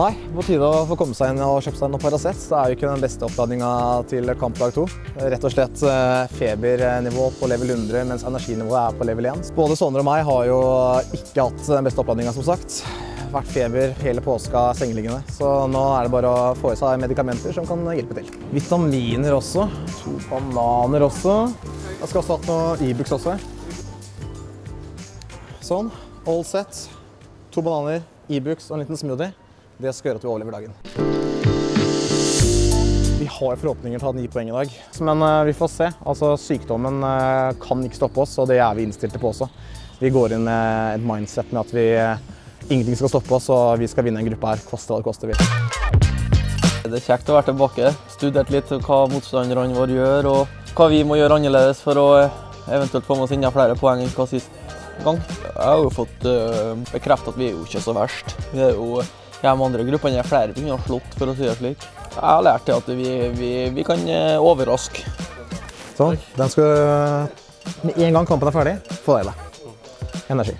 Nei, på tide å få komme seg inn og kjøpe seg noe Paracet. Det er jo ikke den beste oppladningen til kampdag 2. Rett og slett febernivå på level 100, mens energinivået er på level 1. Både Sondre og meg har jo ikke hatt den beste oppladningen, som sagt. Vært feber hele påska sengeliggende, så nå er det bare å få i seg medikamenter som kan hjelpe til. Vitaminer også. 2 bananer også. Jeg skal også ha noe Ibux også. Sånn, all set. 2 bananer, Ibux og en liten smoothie. Det skal gjøre at vi overlever dagen. Vi har forhåpninger til å ha 9 poeng i dag, men vi får se. Altså, sykdommen kan ikke stoppe oss, og det er vi innstilte på også. Vi går inn med et mindset med at ingenting skal stoppe oss, og vi skal vinne en gruppe her, koste hva det koster vil. Det er kjekt å være tilbake, studert litt hva motstanderne våre gjør, og hva vi må gjøre annerledes for å eventuelt få med oss enda flere poeng enn hva sist gang. Jeg har jo fått bekreftet at vi er jo ikke så verst. Vi er jo de andre gruppene er flere ting å ha slått, for å si det slik. Jeg har lært til at vi kan overraske. Sånn, den skal med en gang kampen er ferdig, få deg det. Energi.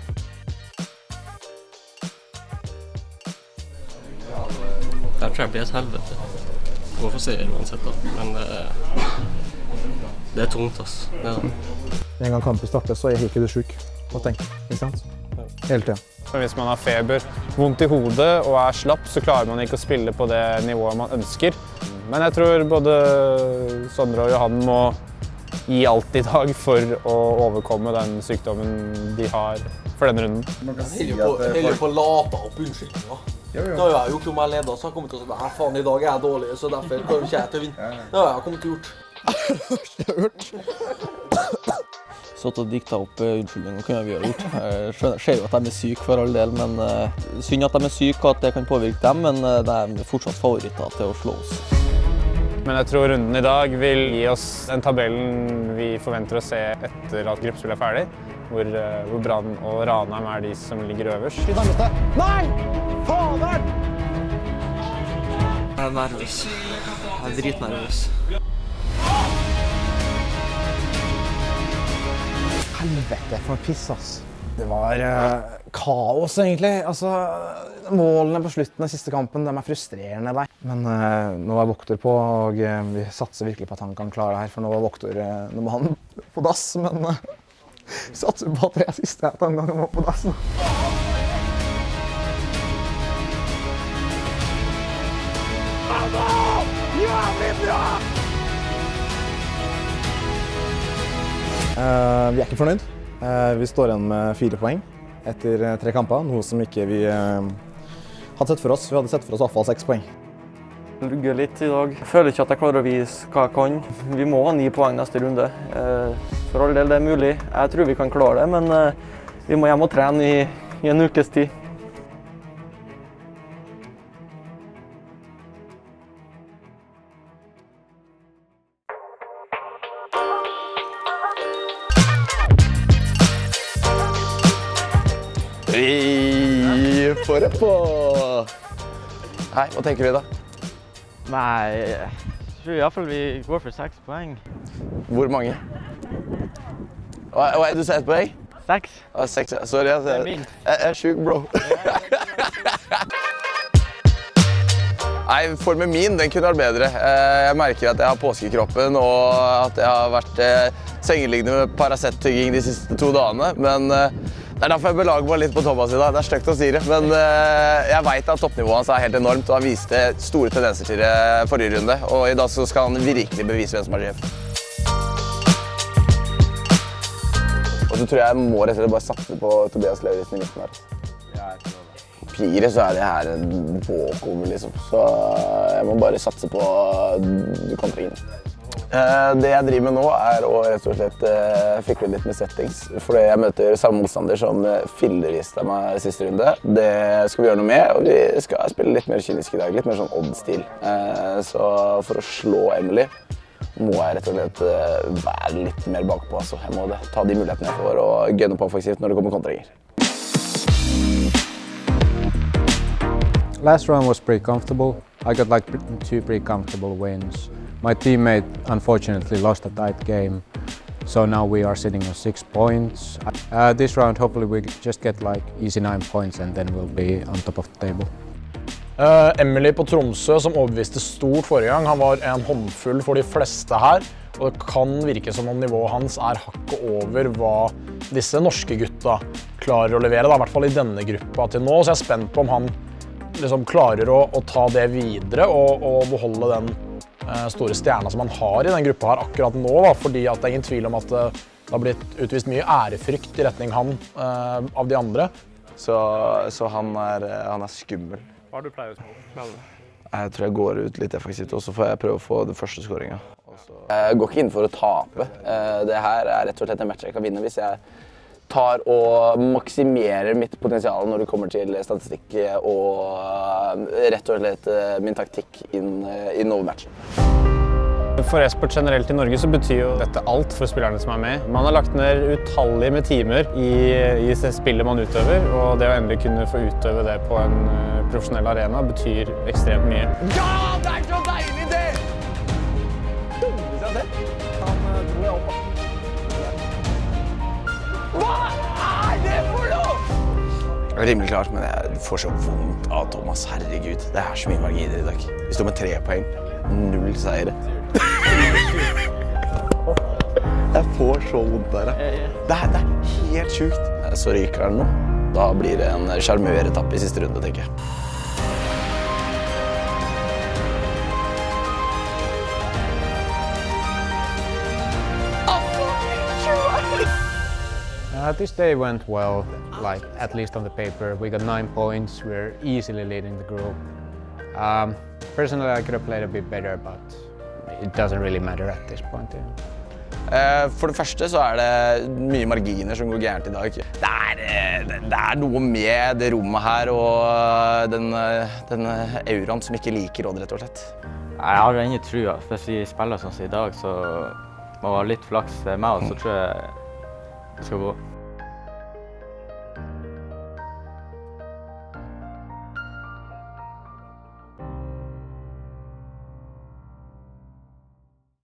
Der tror jeg blir et helvete. Gå for serien uansett da, men det er tungt, ass. En gang kampen starter, så er ikke du syk. Hva tenker du, ikke sant? Hele tiden. Hvis man har feber, vondt i hodet og er slapp, så klarer man ikke å spille på det nivået man ønsker. Men jeg tror både Sondre og Johan må gi alt i dag for å overkomme den sykdommen de har for denne runden. Man kan heller på lata opp unnskyldninger. Da har jeg gjort om jeg leder, så har jeg kommet til å si at faen, i dag er jeg dårlig, så derfor kommer ikke jeg til å vinne. Det har jeg kommet til å gjort. Det har gjort. Sånn å dikte opp unnskyldninger kunne vi ha gjort. Jeg ser jo at de er syke for all del, men synd at de er syke og at det kan påvirke dem, men de er fortsatt favoritter til å slå oss. Men jeg tror runden i dag vil gi oss den tabellen vi forventer å se etter at gruppespillet er ferdig, hvor Brann og Ranheim er de som ligger øverst. Nei! Fader! Jeg er nervøs. Jeg er dritnervøs. Helvete, for piss, ass. Det var kaos, egentlig. Altså, målene på slutten av siste kampen, de er frustrerende der. Men nå er Voktor på, og vi satser virkelig på at han kan klare det her, for nå var Voktor, nå må han på dass, men vi satser på at det er siste gang han var på dass. Vi er ikke fornøyd. Vi står igjen med 4 poeng etter 3 kamper, noe som ikke vi hadde sett for oss. Vi hadde sett for oss i hvert fall 6 poeng. Jeg lugger litt i dag. Jeg føler ikke at jeg klarer å vise hva jeg kan. Vi må ha 9 poeng neste runde. For all del det er mulig. Jeg tror vi kan klare det, men vi må hjem og trene i en ukes tid. Vi får det på! Hei, hva tenker vi da? Nei, jeg tror i hvert fall vi går for 6 poeng. Hvor mange? Hva er du sier 1 poeng? 6. 6, sorry, jeg er syk, bro. Nei, formen min, den kunne vært bedre. Jeg merker at jeg har påskekroppen og at jeg har vært sengeliggende med Paracet-tygging de siste 2 dagene, men det er derfor jeg belager meg litt på Thomas i dag. Det er stygt å si det, men jeg vet at toppnivået hans er helt enormt, og han viste store tendenser til det forrige runde, og i dag så skal han virkelig bevise hvem som er sjef. Og så tror jeg må rett og slett bare satse på Tobias Lauritzen i midten her. På papiret så er det her en påkomme, liksom, så jeg må bare satse på du kan trenge. Det jeg driver med nå er å rett og slett fikle litt med settings, fordi jeg møter samme motstander som fillerista meg siste runde. Det skal vi gjøre noe med, og vi skal spille litt mer kynisk i dag, litt mer sånn odd-stil. Så for å slå Emily må jeg rett og slett være litt mer bakpå, altså. Jeg må ta de mulighetene jeg får og gønne på offensivt når det kommer kontringer. Last round was pretty comfortable. I got like 2 pretty comfortable wins. My teammate unfortunately lost a tight game, so now we are sitting on 6 points. This round hopefully we just get like easy 9 points and then we'll be on top of the table. Emily på Tromsø som overbeviste stort forrige gang. Han var en håndfull for de fleste her, og det kan virke som om nivået hans hakket over hva disse norske gutta klarer å levere, da, i hvert fall i denne gruppa til nå. Så jeg spent på om han liksom klarer å ta det videre og beholde den store stjerna som han har i den gruppa her akkurat nå, da, fordi at det ingen tvil om at det har blitt utvist mye ærefrykt i retning han av de andre. Så han skummel. Hva har du pleier å Jeg tror jeg går ut litt effektivt, og så får jeg prøve å få det første skåringen. Jeg går ikke inn for å tape. Det her rett og slett en match jeg kan vinne hvis jeg tar og maksimerer mitt potensial når det kommer til statistikk og rett og slett min taktikk inn over matchen. For e-sport generelt i Norge så betyr jo dette alt for spillerne som med. Man har lagt ned utallige med timer i spillet man utøver, og det å endelig kunne få utøve det på en profesjonell arena betyr ekstremt mye. Ja, det så deilig det! Dumme seg selv. Han tror jeg opp. Hva det for noe? Jeg er rimelig klart, men jeg får så vondt av Thomas. Herregud, det så mye marginer i dag. Vi står med 3 poeng, 0 seire. Jeg får så vondt der. Det helt sjukt. Så ryker den nå. Da blir det en sjarmøretappe i siste runde, tenker jeg. This day went well, like at least on the paper. We got 9 points, we're easily leading the group. Personally, I could have played a bit better, but it doesn't really matter at this point. For det første så det mye marginer som går gærent i dag. Det noe med det rommet her og den auraen som ikke liker Odd, rett og slett. Jeg har ingen trua. Hvis vi spiller sånn som i dag, så må vi ha litt flaks med oss, så tror jeg det skal gå.